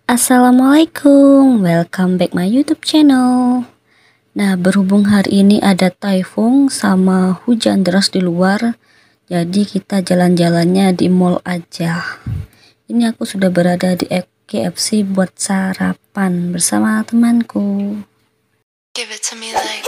Assalamualaikum, welcome back my YouTube channel. Nah, berhubung hari ini ada typhoon sama hujan deras di luar, jadi kita jalan-jalannya di mall aja. Ini aku sudah berada di KFC buat sarapan bersama temanku. Give it to me like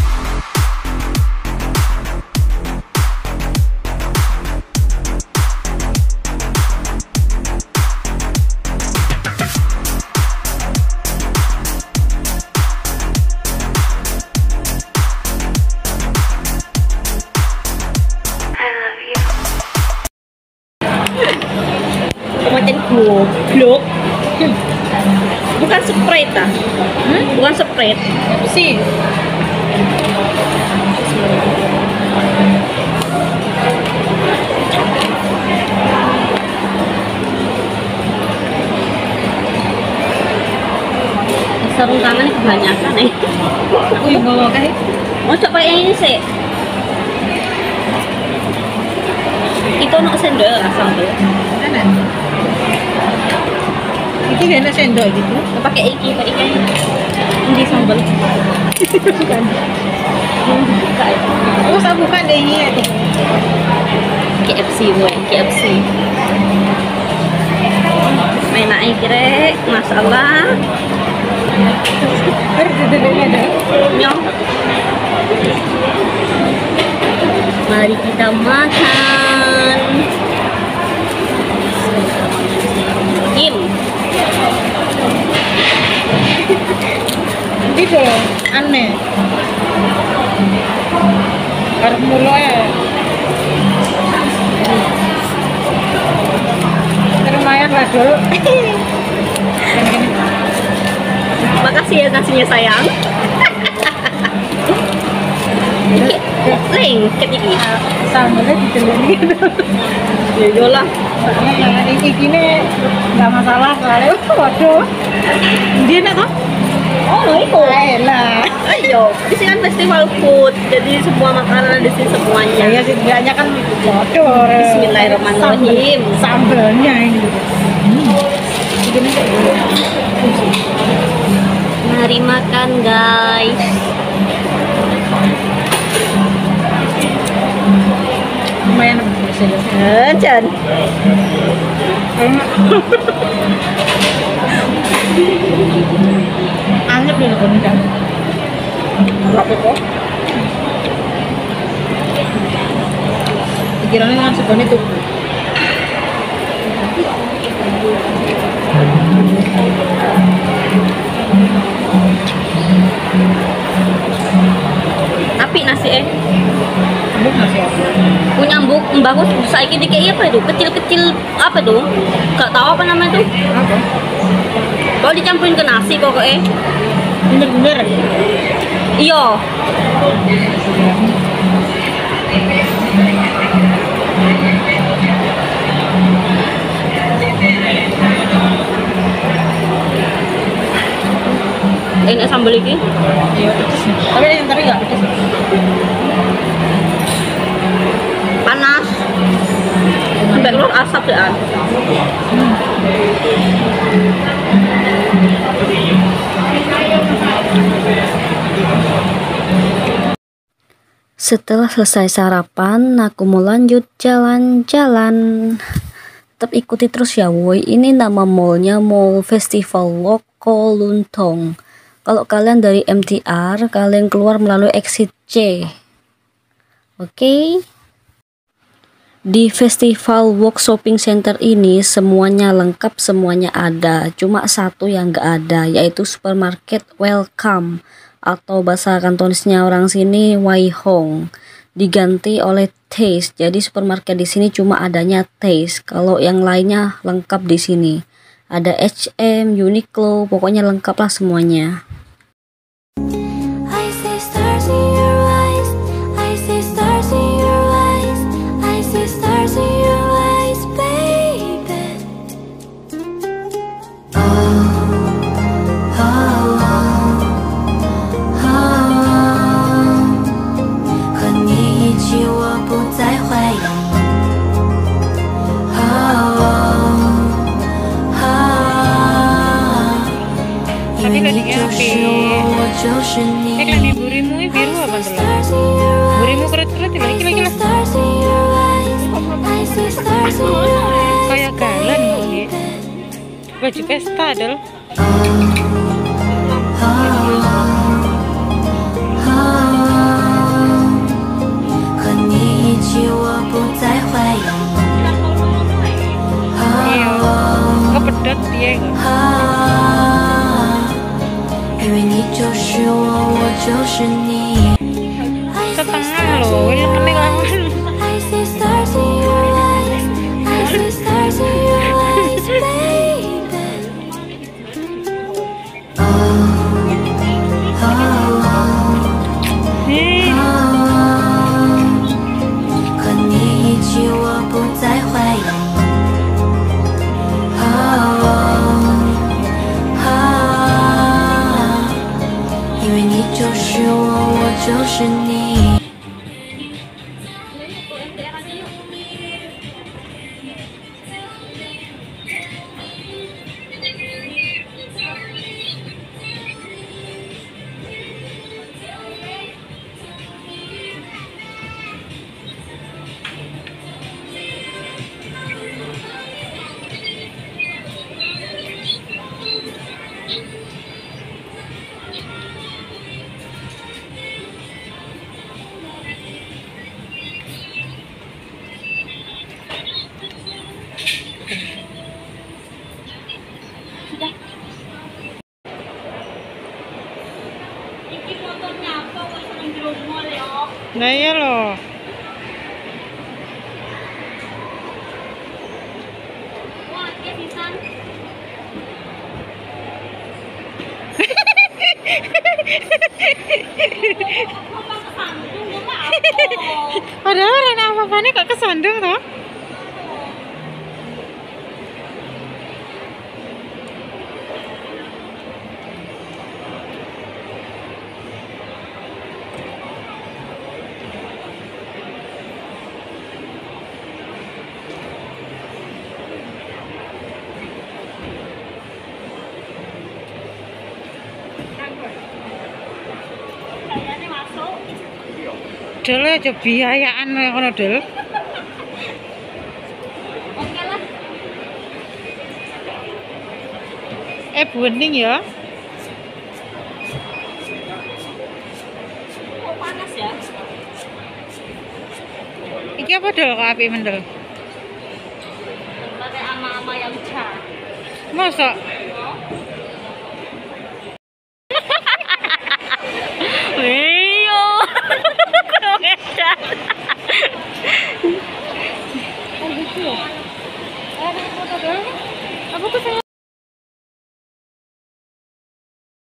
macam goblok. Bukan Sprite ah. Bukan Sprite. Sih. Sarung tangan ini kebanyakan nih. Aku yang bawa kan. Mau coba yang ini sih. Itu nak sendok rasang tuh. Iki gak ada sendok gitu. Pakai iki, pakai ikan. Ini sambal. Bukan. Oh, saya bukan deh ini ya. KFC boy, KFC. Main naik kira, masalah. Harus duduknya ada. Nyong. Mari kita makan. Im. Gitu, aneh. Harus mulu ya. Lumayan lah dulu. Makasih ya kasihnya sayang. Lengket ini. Sambalnya diceleni gitu. Ya yolah. Ini gini nggak masalah soalnya. Waduh. Dia nak toh? Oh, itu. Enak. Ayo, di sini kan festival food, jadi semua makanan di sini semuanya. Ya setidaknya kan waduh. Bismillahirrahmanirrahim. Sambalnya ini. Gini mari makan guys. Lumayan Jan. Anget dulu kan. Berapa kok? Pikirannya kan segini tuh. Api nasi nasi punya mbuk bagus saiki dikei apa itu kecil-kecil apa tuh gak tahu apa namanya tuh apa kalau dicampurin ke nasi pokoknya bener-bener iya ini sambal ini iya tapi yang tadi nggak pedes panas sampai keluar asap ya. Setelah selesai sarapan, aku mau lanjut jalan-jalan. Tetap ikuti terus ya woi. Ini nama mallnya Mall Festival Loko Luntong. Kalau kalian dari MTR, kalian keluar melalui exit C. Oke. Di Festival Walk Shopping Center ini semuanya lengkap, semuanya ada. Cuma satu yang gak ada, yaitu supermarket Welcome atau bahasa kantonisnya orang sini Waihong. Diganti oleh Taste. Jadi supermarket di sini cuma adanya Taste. Kalau yang lainnya lengkap di sini. Ada H&M, Uniqlo, pokoknya lengkap lah semuanya. Ini lagi api. Lagi burimu ini biru apa tuh? Burimu keret-keret lagi lah. Kayak galan lagi. Baju pesta adalah. Kepedot dia setengah loh, ini kening lawan. Nah iya loh. Padahal orang apa-apanya kok kesandung toh? Del aja biayaan ngono Del. Oke lah. Bening ya. Kok panas ya? Iki apa Del kok api mendel? Pakai ama-ama yang cah. Masa? Apa tuh?